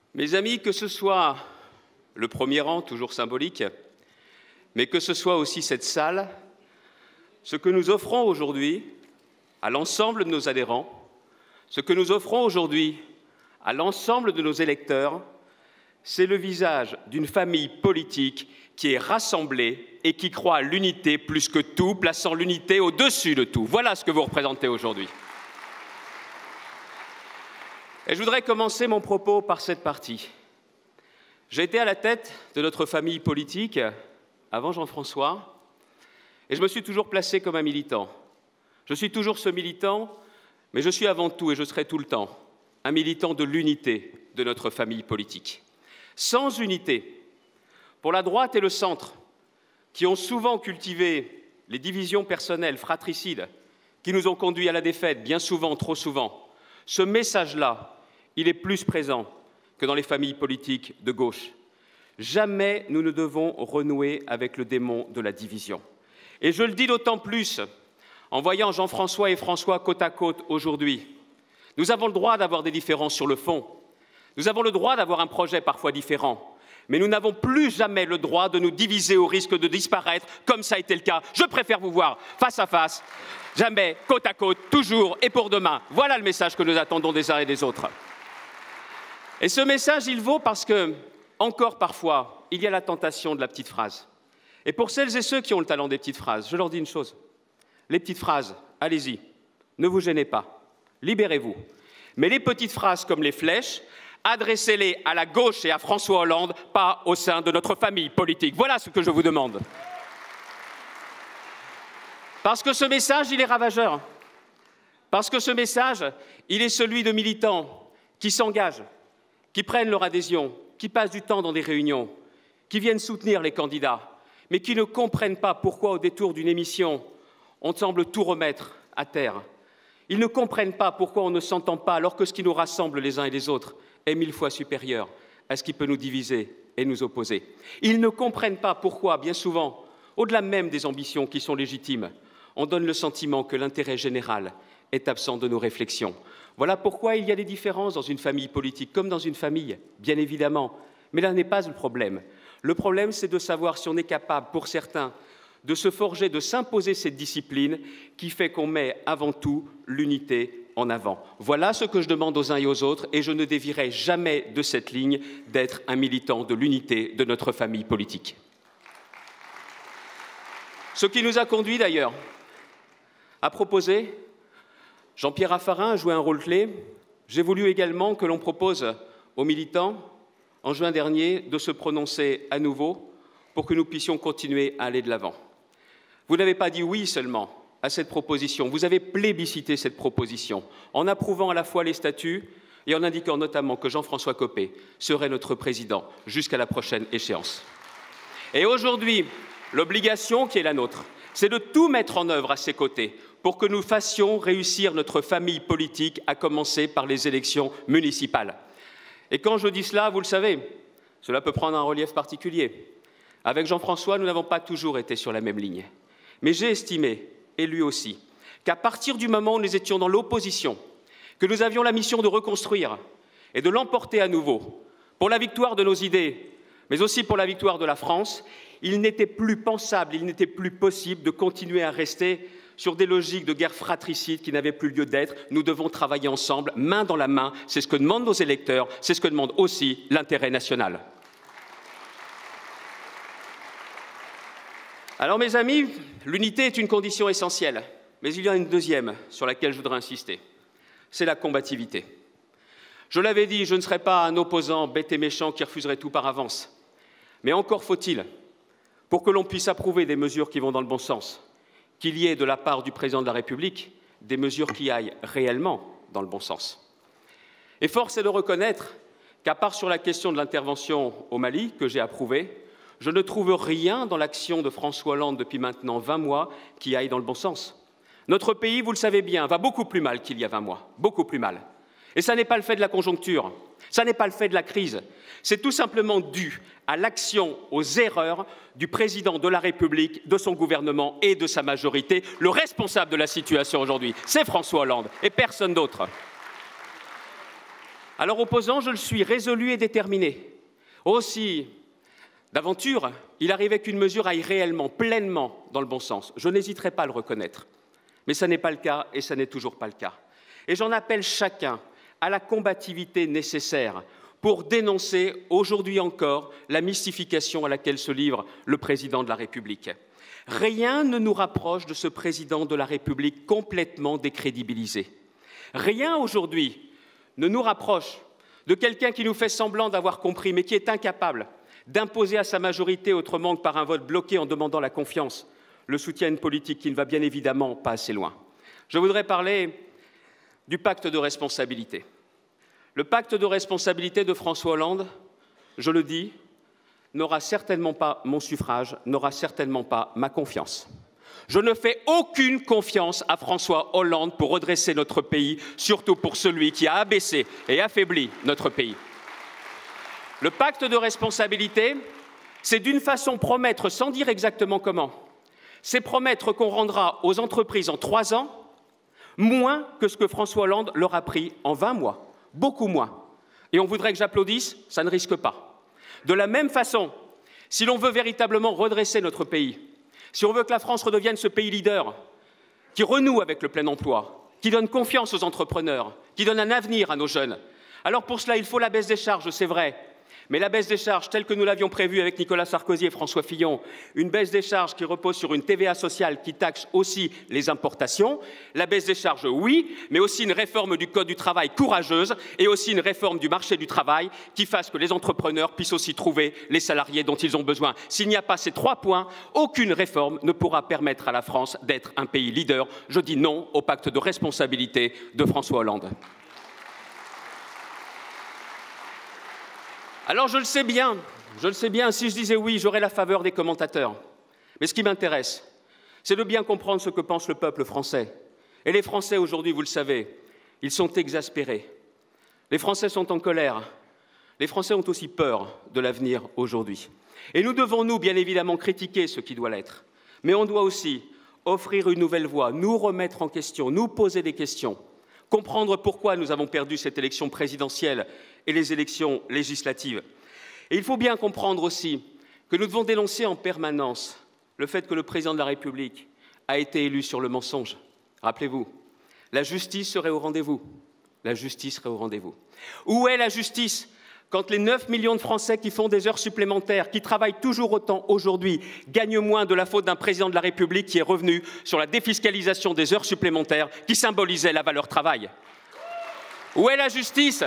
Mes amis, que ce soit le premier rang, toujours symbolique, mais que ce soit aussi cette salle, ce que nous offrons aujourd'hui à l'ensemble de nos adhérents, ce que nous offrons aujourd'hui à l'ensemble de nos électeurs, c'est le visage d'une famille politique qui est rassemblée et qui croit à l'unité plus que tout, plaçant l'unité au-dessus de tout. Voilà ce que vous représentez aujourd'hui. Et je voudrais commencer mon propos par cette partie. J'ai été à la tête de notre famille politique avant Jean-François, et je me suis toujours placé comme un militant. Je suis toujours ce militant, mais je suis avant tout, et je serai tout le temps, un militant de l'unité de notre famille politique. Sans unité, pour la droite et le centre, qui ont souvent cultivé les divisions personnelles fratricides, qui nous ont conduits à la défaite, bien souvent, trop souvent, ce message-là, il est plus présent que dans les familles politiques de gauche. Jamais nous ne devons renouer avec le démon de la division. Et je le dis d'autant plus en voyant Jean-François et François côte à côte aujourd'hui. Nous avons le droit d'avoir des différences sur le fond. Nous avons le droit d'avoir un projet parfois différent. Mais nous n'avons plus jamais le droit de nous diviser au risque de disparaître, comme ça a été le cas. Je préfère vous voir face à face, jamais côte à côte, toujours et pour demain. Voilà le message que nous attendons des uns et des autres. Et ce message, il vaut parce que, encore parfois, il y a la tentation de la petite phrase. Et pour celles et ceux qui ont le talent des petites phrases, je leur dis une chose. Les petites phrases, allez-y, ne vous gênez pas, libérez-vous. Mais les petites phrases comme les flèches, adressez-les à la gauche et à François Hollande, pas au sein de notre famille politique. Voilà ce que je vous demande. Parce que ce message, il est ravageur. Parce que ce message, il est celui de militants qui s'engagent, qui prennent leur adhésion, qui passent du temps dans des réunions, qui viennent soutenir les candidats, mais qui ne comprennent pas pourquoi, au détour d'une émission, on semble tout remettre à terre. Ils ne comprennent pas pourquoi on ne s'entend pas alors que ce qui nous rassemble les uns et les autres est 1000 fois supérieur à ce qui peut nous diviser et nous opposer. Ils ne comprennent pas pourquoi, bien souvent, au-delà même des ambitions qui sont légitimes, on donne le sentiment que l'intérêt général est absent de nos réflexions. Voilà pourquoi il y a des différences dans une famille politique, comme dans une famille, bien évidemment. Mais là n'est pas le problème. Le problème, c'est de savoir si on est capable, pour certains, de se forger, de s'imposer cette discipline qui fait qu'on met avant tout l'unité en avant. Voilà ce que je demande aux uns et aux autres, et je ne dévierai jamais de cette ligne d'être un militant de l'unité de notre famille politique. Ce qui nous a conduit d'ailleurs à proposer, Jean-Pierre Raffarin a joué un rôle clé, j'ai voulu également que l'on propose aux militants, en juin dernier, de se prononcer à nouveau pour que nous puissions continuer à aller de l'avant. Vous n'avez pas dit oui seulement à cette proposition, vous avez plébiscité cette proposition en approuvant à la fois les statuts et en indiquant notamment que Jean-François Copé serait notre président jusqu'à la prochaine échéance. Et aujourd'hui, l'obligation qui est la nôtre, c'est de tout mettre en œuvre à ses côtés pour que nous fassions réussir notre famille politique, à commencer par les élections municipales. Et quand je dis cela, vous le savez, cela peut prendre un relief particulier. Avec Jean-François, nous n'avons pas toujours été sur la même ligne. Mais j'ai estimé, et lui aussi, qu'à partir du moment où nous étions dans l'opposition, que nous avions la mission de reconstruire et de l'emporter à nouveau, pour la victoire de nos idées, mais aussi pour la victoire de la France, il n'était plus pensable, il n'était plus possible de continuer à rester sur des logiques de guerre fratricide qui n'avaient plus lieu d'être. Nous devons travailler ensemble, main dans la main. C'est ce que demandent nos électeurs, c'est ce que demande aussi l'intérêt national. Alors, mes amis, l'unité est une condition essentielle, mais il y en a une deuxième sur laquelle je voudrais insister, c'est la combativité. Je l'avais dit, je ne serai pas un opposant bête et méchant qui refuserait tout par avance, mais encore faut-il, pour que l'on puisse approuver des mesures qui vont dans le bon sens, qu'il y ait de la part du président de la République des mesures qui aillent réellement dans le bon sens. Et force est de reconnaître qu'à part sur la question de l'intervention au Mali, que j'ai approuvée, je ne trouve rien dans l'action de François Hollande depuis maintenant 20 mois qui aille dans le bon sens. Notre pays, vous le savez bien, va beaucoup plus mal qu'il y a 20 mois, beaucoup plus mal. Et ça n'est pas le fait de la conjoncture, ça n'est pas le fait de la crise, c'est tout simplement dû à l'action, aux erreurs du président de la République, de son gouvernement et de sa majorité. Le responsable de la situation aujourd'hui, c'est François Hollande et personne d'autre. Alors opposant, je le suis, résolu et déterminé. Aussi, d'aventure, il arrivait qu'une mesure aille réellement, pleinement dans le bon sens. Je n'hésiterai pas à le reconnaître. Mais ça n'est pas le cas et ça n'est toujours pas le cas. Et j'en appelle chacun à la combativité nécessaire pour dénoncer aujourd'hui encore la mystification à laquelle se livre le président de la République. Rien ne nous rapproche de ce président de la République complètement décrédibilisé. Rien aujourd'hui ne nous rapproche de quelqu'un qui nous fait semblant d'avoir compris, mais qui est incapable d'imposer à sa majorité, autrement que par un vote bloqué en demandant la confiance, le soutien à une politique qui ne va bien évidemment pas assez loin. Je voudrais parler du pacte de responsabilité. Le pacte de responsabilité de François Hollande, je le dis, n'aura certainement pas mon suffrage, n'aura certainement pas ma confiance. Je ne fais aucune confiance à François Hollande pour redresser notre pays, surtout pour celui qui a abaissé et affaibli notre pays. Le pacte de responsabilité, c'est d'une façon promettre, sans dire exactement comment, c'est promettre qu'on rendra aux entreprises en 3 ans moins que ce que François Hollande leur a pris en 20 mois, beaucoup moins. Et on voudrait que j'applaudisse, ça ne risque pas. De la même façon, si l'on veut véritablement redresser notre pays, si on veut que la France redevienne ce pays leader qui renoue avec le plein emploi, qui donne confiance aux entrepreneurs, qui donne un avenir à nos jeunes, alors pour cela, il faut la baisse des charges, c'est vrai. Mais la baisse des charges, telle que nous l'avions prévue avec Nicolas Sarkozy et François Fillon, une baisse des charges qui repose sur une TVA sociale qui taxe aussi les importations, la baisse des charges, oui, mais aussi une réforme du Code du travail courageuse et aussi une réforme du marché du travail qui fasse que les entrepreneurs puissent aussi trouver les salariés dont ils ont besoin. S'il n'y a pas ces 3 points, aucune réforme ne pourra permettre à la France d'être un pays leader. Je dis non au pacte de responsabilité de François Hollande. Alors je le sais bien, si je disais oui, j'aurais la faveur des commentateurs. Mais ce qui m'intéresse, c'est de bien comprendre ce que pense le peuple français. Et les Français aujourd'hui, vous le savez, ils sont exaspérés. Les Français sont en colère. Les Français ont aussi peur de l'avenir aujourd'hui. Et nous devons, nous, bien évidemment, critiquer ce qui doit l'être. Mais on doit aussi offrir une nouvelle voie, nous remettre en question, nous poser des questions, comprendre pourquoi nous avons perdu cette élection présidentielle et les élections législatives. Et il faut bien comprendre aussi que nous devons dénoncer en permanence le fait que le président de la République a été élu sur le mensonge. Rappelez-vous, la justice serait au rendez-vous. La justice serait au rendez-vous. Où est la justice quand les 9 millions de Français qui font des heures supplémentaires, qui travaillent toujours autant aujourd'hui, gagnent moins de la faute d'un président de la République qui est revenu sur la défiscalisation des heures supplémentaires qui symbolisait la valeur travail? Où est la justice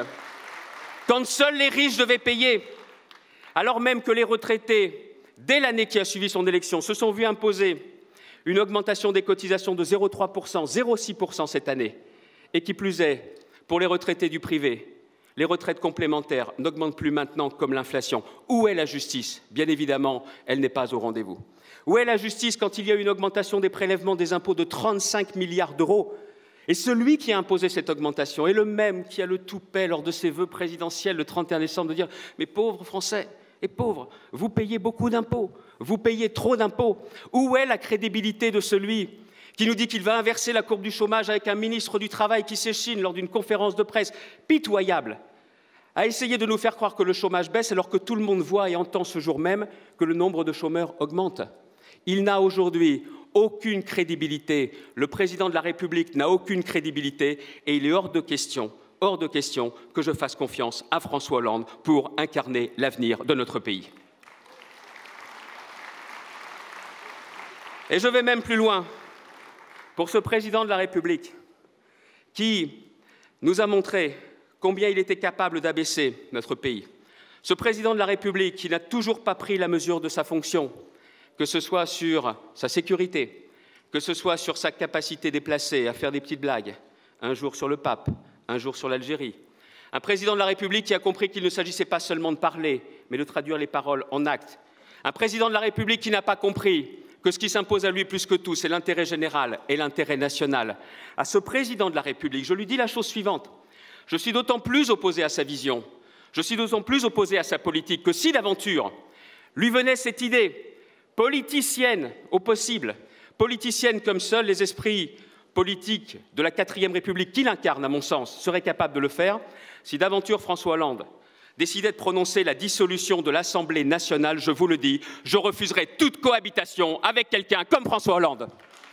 quand seuls les riches devaient payer, alors même que les retraités, dès l'année qui a suivi son élection, se sont vus imposer une augmentation des cotisations de 0,3%, 0,6% cette année, et qui plus est, pour les retraités du privé, les retraites complémentaires n'augmentent plus maintenant comme l'inflation. Où est la justice? Bien évidemment, elle n'est pas au rendez-vous. Où est la justice quand il y a une augmentation des prélèvements des impôts de 35 milliards d'euros? Et celui qui a imposé cette augmentation est le même qui a le toupet lors de ses vœux présidentiels le 31 décembre de dire « Mais pauvres Français et pauvres, vous payez beaucoup d'impôts, vous payez trop d'impôts. » Où est la crédibilité de celui qui nous dit qu'il va inverser la courbe du chômage avec un ministre du Travail qui s'échine lors d'une conférence de presse pitoyable à essayer de nous faire croire que le chômage baisse alors que tout le monde voit et entend ce jour même que le nombre de chômeurs augmente? Il n'a aujourd'hui aucune crédibilité. Le président de la République n'a aucune crédibilité et il est hors de question que je fasse confiance à François Hollande pour incarner l'avenir de notre pays. Et je vais même plus loin pour ce président de la République qui nous a montré combien il était capable d'abaisser notre pays. Ce président de la République qui n'a toujours pas pris la mesure de sa fonction, que ce soit sur sa sécurité, que ce soit sur sa capacité déplacée à faire des petites blagues, un jour sur le pape, un jour sur l'Algérie. Un président de la République qui a compris qu'il ne s'agissait pas seulement de parler, mais de traduire les paroles en actes. Un président de la République qui n'a pas compris que ce qui s'impose à lui plus que tout, c'est l'intérêt général et l'intérêt national. À ce président de la République, je lui dis la chose suivante. Je suis d'autant plus opposé à sa vision, je suis d'autant plus opposé à sa politique que si d'aventure lui venait cette idée politicienne au possible, politicienne comme seuls les esprits politique de la 4e République qu'il incarne, à mon sens, serait capable de le faire si d'aventure François Hollande décidait de prononcer la dissolution de l'Assemblée nationale, je vous le dis, je refuserai toute cohabitation avec quelqu'un comme François Hollande.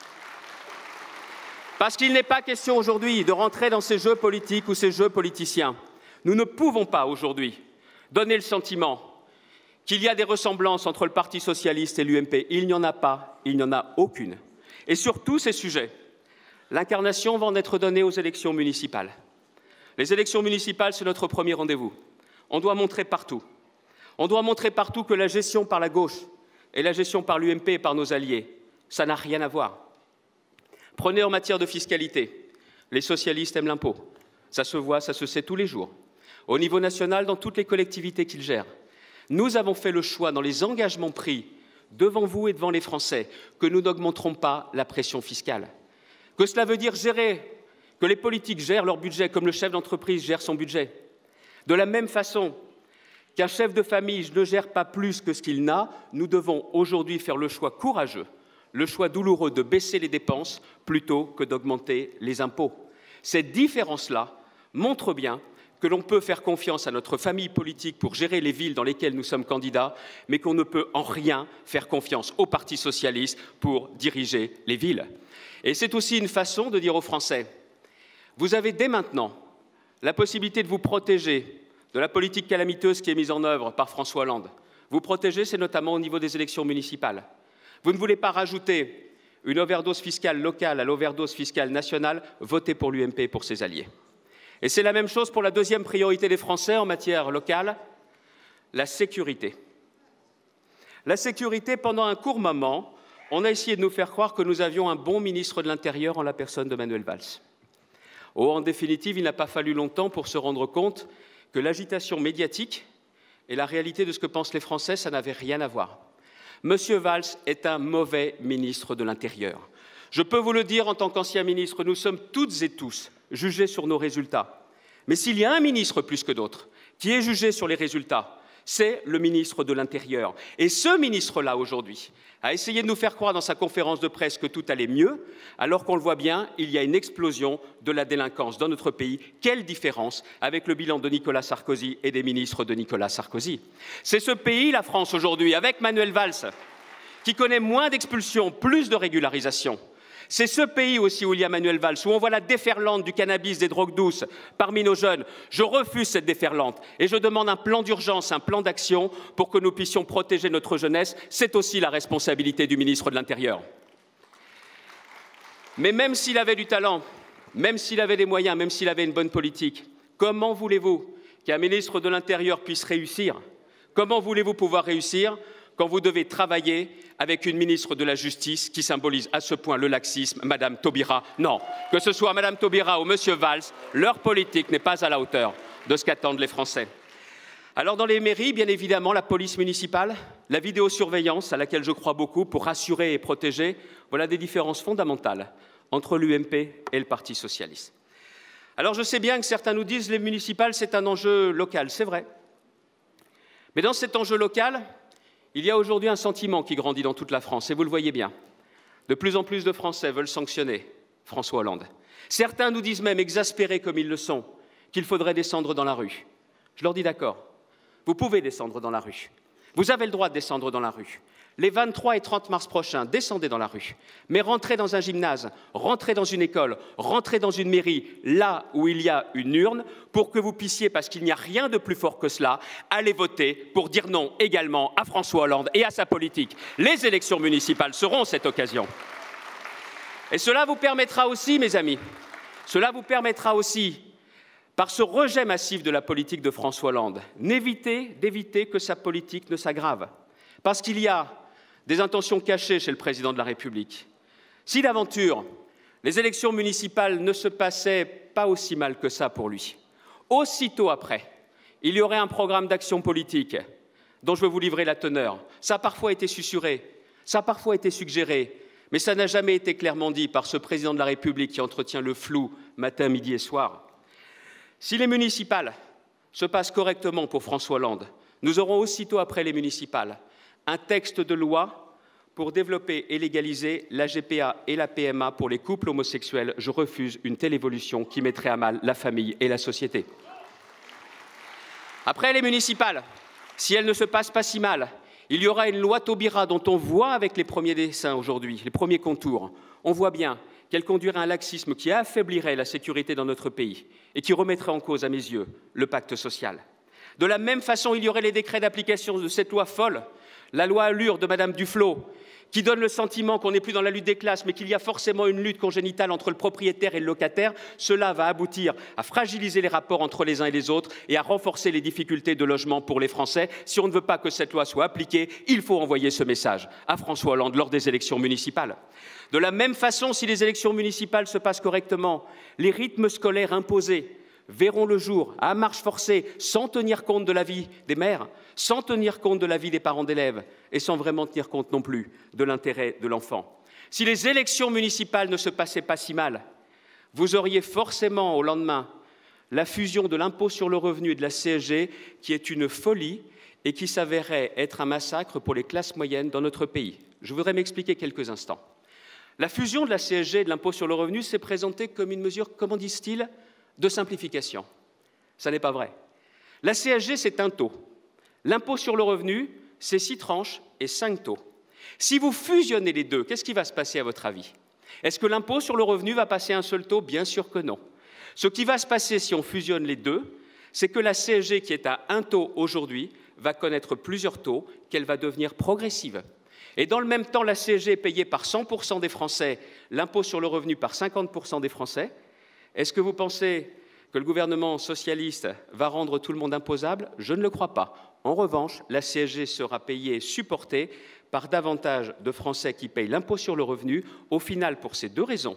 Parce qu'il n'est pas question aujourd'hui de rentrer dans ces jeux politiques ou ces jeux politiciens. Nous ne pouvons pas aujourd'hui donner le sentiment qu'il y a des ressemblances entre le Parti socialiste et l'UMP. Il n'y en a pas, il n'y en a aucune. Et sur tous ces sujets, l'incarnation va en être donnée aux élections municipales. Les élections municipales, c'est notre premier rendez-vous. On doit montrer partout. On doit montrer partout que la gestion par la gauche et la gestion par l'UMP et par nos alliés, ça n'a rien à voir. Prenez en matière de fiscalité. Les socialistes aiment l'impôt. Ça se voit, ça se sait tous les jours. Au niveau national, dans toutes les collectivités qu'ils gèrent. Nous avons fait le choix, dans les engagements pris devant vous et devant les Français, que nous n'augmenterons pas la pression fiscale. Que cela veut dire que les politiques gèrent leur budget comme le chef d'entreprise gère son budget. De la même façon qu'un chef de famille ne gère pas plus que ce qu'il n'a, nous devons aujourd'hui faire le choix courageux, le choix douloureux de baisser les dépenses plutôt que d'augmenter les impôts. Cette différence-là montre bien que l'on peut faire confiance à notre famille politique pour gérer les villes dans lesquelles nous sommes candidats, mais qu'on ne peut en rien faire confiance au Parti socialiste pour diriger les villes. Et c'est aussi une façon de dire aux Français, vous avez dès maintenant la possibilité de vous protéger de la politique calamiteuse qui est mise en œuvre par François Hollande. Vous protéger, c'est notamment au niveau des élections municipales. Vous ne voulez pas rajouter une overdose fiscale locale à l'overdose fiscale nationale, votez pour l'UMP et pour ses alliés. Et c'est la même chose pour la deuxième priorité des Français en matière locale, la sécurité. La sécurité, pendant un court moment, on a essayé de nous faire croire que nous avions un bon ministre de l'Intérieur en la personne de Manuel Valls. Oh, en définitive, il n'a pas fallu longtemps pour se rendre compte que l'agitation médiatique et la réalité de ce que pensent les Français, ça n'avait rien à voir. Monsieur Valls est un mauvais ministre de l'Intérieur. Je peux vous le dire en tant qu'ancien ministre, nous sommes toutes et tous jugés sur nos résultats. Mais s'il y a un ministre plus que d'autres qui est jugé sur les résultats, c'est le ministre de l'Intérieur. Et ce ministre-là, aujourd'hui, a essayé de nous faire croire dans sa conférence de presse que tout allait mieux, alors qu'on le voit bien, il y a une explosion de la délinquance dans notre pays. Quelle différence avec le bilan de Nicolas Sarkozy et des ministres de Nicolas Sarkozy. C'est ce pays, la France, aujourd'hui, avec Manuel Valls, qui connaît moins d'expulsions, plus de régularisation. C'est ce pays aussi où il y a Manuel Valls, où on voit la déferlante du cannabis, des drogues douces parmi nos jeunes. Je refuse cette déferlante et je demande un plan d'urgence, un plan d'action pour que nous puissions protéger notre jeunesse. C'est aussi la responsabilité du ministre de l'Intérieur. Mais même s'il avait du talent, même s'il avait des moyens, même s'il avait une bonne politique, comment voulez-vous qu'un ministre de l'Intérieur puisse réussir? Comment voulez-vous pouvoir réussir quand vous devez travailler avec une ministre de la Justice qui symbolise à ce point le laxisme, Madame Taubira? Non, que ce soit Madame Taubira ou Monsieur Valls, leur politique n'est pas à la hauteur de ce qu'attendent les Français. Alors dans les mairies, bien évidemment, la police municipale, la vidéosurveillance à laquelle je crois beaucoup pour rassurer et protéger, voilà des différences fondamentales entre l'UMP et le Parti socialiste. Alors je sais bien que certains nous disent que les municipales, c'est un enjeu local, c'est vrai. Mais dans cet enjeu local, il y a aujourd'hui un sentiment qui grandit dans toute la France, et vous le voyez bien. De plus en plus de Français veulent sanctionner François Hollande. Certains nous disent même, exaspérés comme ils le sont, qu'il faudrait descendre dans la rue. Je leur dis d'accord, vous pouvez descendre dans la rue. Vous avez le droit de descendre dans la rue. Les 23 et 30 mars prochains, descendez dans la rue. Mais rentrez dans un gymnase, rentrez dans une école, rentrez dans une mairie, là où il y a une urne, pour que vous puissiez, parce qu'il n'y a rien de plus fort que cela, aller voter pour dire non également à François Hollande et à sa politique. Les élections municipales seront cette occasion. Et cela vous permettra aussi, mes amis, cela vous permettra aussi, par ce rejet massif de la politique de François Hollande, d'éviter que sa politique ne s'aggrave. Parce qu'il y a des intentions cachées chez le président de la République. Si d'aventure, les élections municipales ne se passaient pas aussi mal que ça pour lui, aussitôt après, il y aurait un programme d'action politique dont je veux vous livrer la teneur. Ça a parfois été susurré, ça a parfois été suggéré, mais ça n'a jamais été clairement dit par ce président de la République qui entretient le flou matin, midi et soir. Si les municipales se passent correctement pour François Hollande, nous aurons aussitôt après les municipales un texte de loi pour développer et légaliser la GPA et la PMA pour les couples homosexuels. Je refuse une telle évolution qui mettrait à mal la famille et la société. Après les municipales, si elles ne se passent pas si mal, il y aura une loi Taubira dont on voit avec les premiers dessins aujourd'hui, les premiers contours. On voit bien qu'elle conduirait à un laxisme qui affaiblirait la sécurité dans notre pays et qui remettrait en cause, à mes yeux, le pacte social. De la même façon, il y aurait les décrets d'application de cette loi folle, la loi Allure de Madame Duflot, qui donne le sentiment qu'on n'est plus dans la lutte des classes, mais qu'il y a forcément une lutte congénitale entre le propriétaire et le locataire. Cela va aboutir à fragiliser les rapports entre les uns et les autres et à renforcer les difficultés de logement pour les Français. Si on ne veut pas que cette loi soit appliquée, il faut envoyer ce message à François Hollande lors des élections municipales. De la même façon, si les élections municipales se passent correctement, les rythmes scolaires imposés verront le jour à marche forcée, sans tenir compte de l'avis des maires, sans tenir compte de l'avis des parents d'élèves et sans vraiment tenir compte non plus de l'intérêt de l'enfant. Si les élections municipales ne se passaient pas si mal, vous auriez forcément au lendemain la fusion de l'impôt sur le revenu et de la CSG qui est une folie et qui s'avérait être un massacre pour les classes moyennes dans notre pays. Je voudrais m'expliquer quelques instants. La fusion de la CSG et de l'impôt sur le revenu s'est présentée comme une mesure, comment disent-ils, de simplification. Ça n'est pas vrai. La CSG, c'est un taux. L'impôt sur le revenu, c'est 6 tranches et 5 taux. Si vous fusionnez les deux, qu'est-ce qui va se passer à votre avis? Est-ce que l'impôt sur le revenu va passer à un seul taux? Bien sûr que non. Ce qui va se passer si on fusionne les deux, c'est que la CSG, qui est à un taux aujourd'hui, va connaître plusieurs taux, qu'elle va devenir progressive. Et dans le même temps, la CSG est payée par 100% des Français, l'impôt sur le revenu par 50% des Français. Est-ce que vous pensez que le gouvernement socialiste va rendre tout le monde imposable? Je ne le crois pas. En revanche, la CSG sera payée et supportée par davantage de Français qui payent l'impôt sur le revenu. Au final, pour ces deux raisons,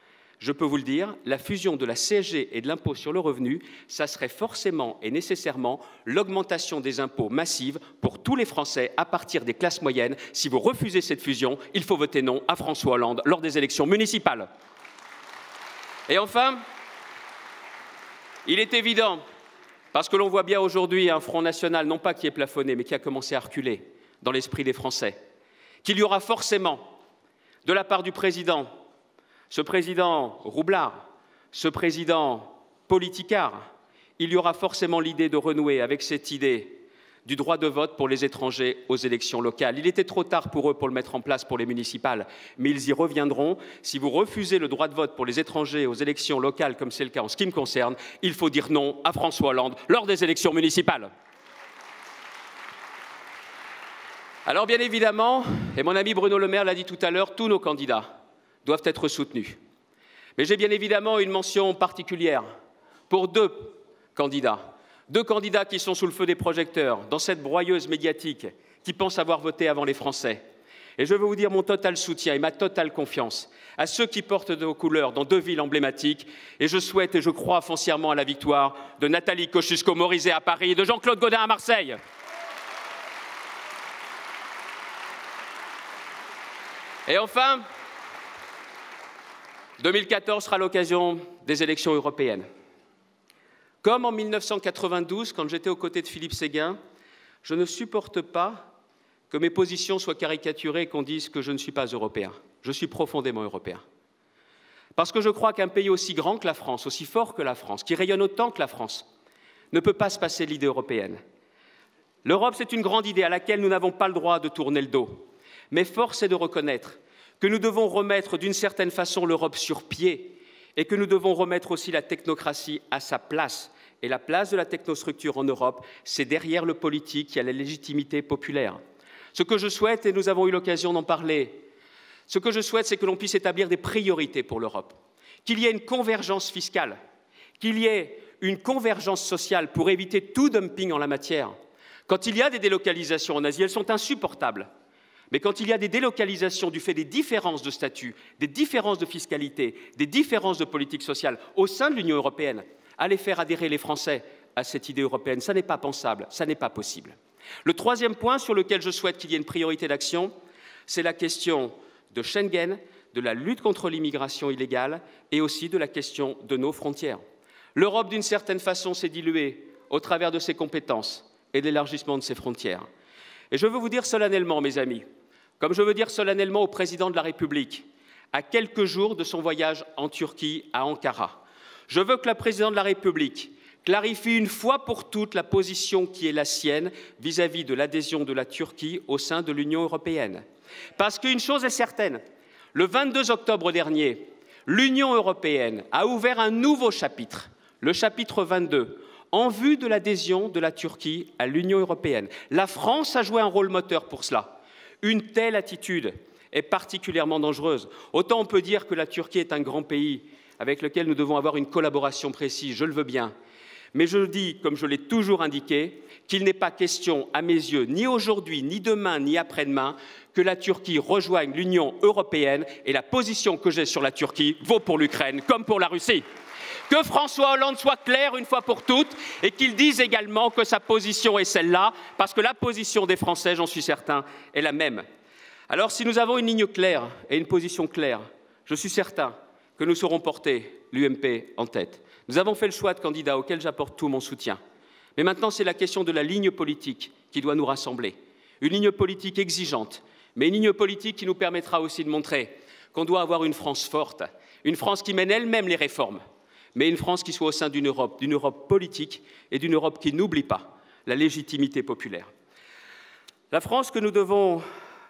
je peux vous le dire, la fusion de la CSG et de l'impôt sur le revenu, ça serait forcément et nécessairement l'augmentation des impôts massive pour tous les Français à partir des classes moyennes. Si vous refusez cette fusion, il faut voter non à François Hollande lors des élections municipales. Et enfin, il est évident, parce que l'on voit bien aujourd'hui un Front national, non pas qui est plafonné, mais qui a commencé à reculer dans l'esprit des Français, qu'il y aura forcément, de la part du président, ce président roublard, ce président politicard, il y aura forcément l'idée de renouer avec cette idée du droit de vote pour les étrangers aux élections locales. Il était trop tard pour eux pour le mettre en place pour les municipales, mais ils y reviendront. Si vous refusez le droit de vote pour les étrangers aux élections locales, comme c'est le cas en ce qui me concerne, il faut dire non à François Hollande lors des élections municipales. Alors bien évidemment, et mon ami Bruno Le Maire l'a dit tout à l'heure, tous nos candidats doivent être soutenus. Mais j'ai bien évidemment une mention particulière pour deux candidats qui sont sous le feu des projecteurs, dans cette broyeuse médiatique, qui pensent avoir voté avant les Français. Et je veux vous dire mon total soutien et ma totale confiance à ceux qui portent nos couleurs dans deux villes emblématiques. Et je souhaite et je crois foncièrement à la victoire de Nathalie Kosciusko-Morizet à Paris et de Jean-Claude Gaudin à Marseille. Et enfin, 2014 sera l'occasion des élections européennes. Comme en 1992, quand j'étais aux côtés de Philippe Séguin, je ne supporte pas que mes positions soient caricaturées et qu'on dise que je ne suis pas européen. Je suis profondément européen. Parce que je crois qu'un pays aussi grand que la France, aussi fort que la France, qui rayonne autant que la France, ne peut pas se passer de l'idée européenne. L'Europe, c'est une grande idée à laquelle nous n'avons pas le droit de tourner le dos. Mais force est de reconnaître que nous devons remettre d'une certaine façon l'Europe sur pied et que nous devons remettre aussi la technocratie à sa place. Et la place de la technostructure en Europe, c'est derrière le politique qui a la légitimité populaire. Ce que je souhaite, et nous avons eu l'occasion d'en parler, ce que je souhaite, c'est que l'on puisse établir des priorités pour l'Europe, qu'il y ait une convergence fiscale, qu'il y ait une convergence sociale pour éviter tout dumping en la matière. Quand il y a des délocalisations en Asie, elles sont insupportables. Mais quand il y a des délocalisations du fait des différences de statut, des différences de fiscalité, des différences de politique sociale au sein de l'Union européenne, allez faire adhérer les Français à cette idée européenne. Ça n'est pas pensable, ça n'est pas possible. Le troisième point sur lequel je souhaite qu'il y ait une priorité d'action, c'est la question de Schengen, de la lutte contre l'immigration illégale et aussi de la question de nos frontières. L'Europe, d'une certaine façon, s'est diluée au travers de ses compétences et de l'élargissement de ses frontières. Et je veux vous dire solennellement, mes amis, comme je veux dire solennellement au président de la République, à quelques jours de son voyage en Turquie à Ankara. Je veux que le président de la République clarifie une fois pour toutes la position qui est la sienne vis-à-vis de l'adhésion de la Turquie au sein de l'Union européenne. Parce qu'une chose est certaine, le 22 octobre dernier, l'Union européenne a ouvert un nouveau chapitre, le chapitre 22, en vue de l'adhésion de la Turquie à l'Union européenne. La France a joué un rôle moteur pour cela. Une telle attitude est particulièrement dangereuse. Autant on peut dire que la Turquie est un grand pays avec lequel nous devons avoir une collaboration précise, je le veux bien. Mais je dis, comme je l'ai toujours indiqué, qu'il n'est pas question, à mes yeux, ni aujourd'hui, ni demain, ni après-demain, que la Turquie rejoigne l'Union européenne et la position que j'ai sur la Turquie vaut pour l'Ukraine comme pour la Russie. Que François Hollande soit clair une fois pour toutes et qu'il dise également que sa position est celle-là, parce que la position des Français, j'en suis certain, est la même. Alors si nous avons une ligne claire et une position claire, je suis certain que nous saurons porter l'UMP en tête. Nous avons fait le choix de candidats auxquels j'apporte tout mon soutien. Mais maintenant, c'est la question de la ligne politique qui doit nous rassembler. Une ligne politique exigeante, mais une ligne politique qui nous permettra aussi de montrer qu'on doit avoir une France forte, une France qui mène elle-même les réformes, mais une France qui soit au sein d'une Europe politique et d'une Europe qui n'oublie pas la légitimité populaire. La France que nous devons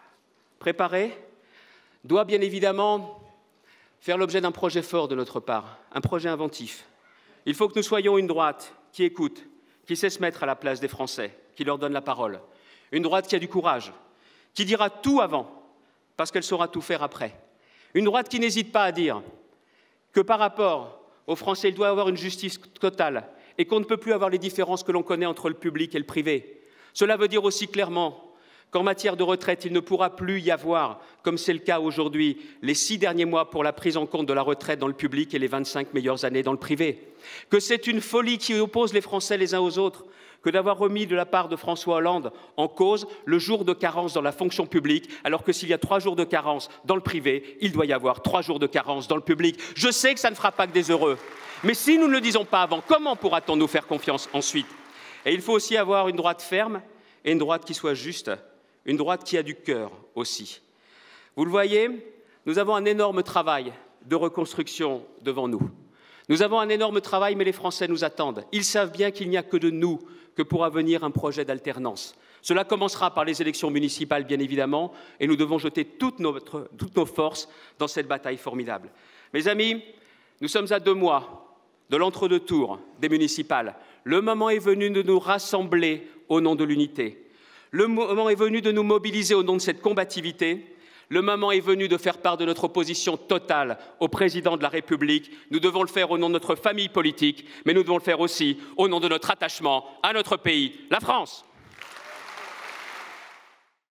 préparer doit bien évidemment faire l'objet d'un projet fort de notre part, un projet inventif. Il faut que nous soyons une droite qui écoute, qui sait se mettre à la place des Français, qui leur donne la parole. Une droite qui a du courage, qui dira tout avant, parce qu'elle saura tout faire après. Une droite qui n'hésite pas à dire que par rapport aux Français, il doit y avoir une justice totale et qu'on ne peut plus avoir les différences que l'on connaît entre le public et le privé. Cela veut dire aussi clairement qu'en matière de retraite, il ne pourra plus y avoir, comme c'est le cas aujourd'hui, les 6 derniers mois pour la prise en compte de la retraite dans le public et les 25 meilleures années dans le privé. Que c'est une folie qui oppose les Français les uns aux autres, que d'avoir remis de la part de François Hollande en cause le jour de carence dans la fonction publique, alors que s'il y a 3 jours de carence dans le privé, il doit y avoir 3 jours de carence dans le public. Je sais que ça ne fera pas que des heureux, mais si nous ne le disons pas avant, comment pourra-t-on nous faire confiance ensuite? Et il faut aussi avoir une droite ferme et une droite qui soit juste, une droite qui a du cœur aussi. Vous le voyez, nous avons un énorme travail de reconstruction devant nous. Nous avons un énorme travail, mais les Français nous attendent. Ils savent bien qu'il n'y a que de nous que pourra venir un projet d'alternance. Cela commencera par les élections municipales, bien évidemment, et nous devons jeter toutes nos forces dans cette bataille formidable. Mes amis, nous sommes à 2 mois de l'entre-deux tours des municipales. Le moment est venu de nous rassembler au nom de l'unité. Le moment est venu de nous mobiliser au nom de cette combativité. Le moment est venu de faire part de notre opposition totale au président de la République. Nous devons le faire au nom de notre famille politique, mais nous devons le faire aussi au nom de notre attachement à notre pays, la France.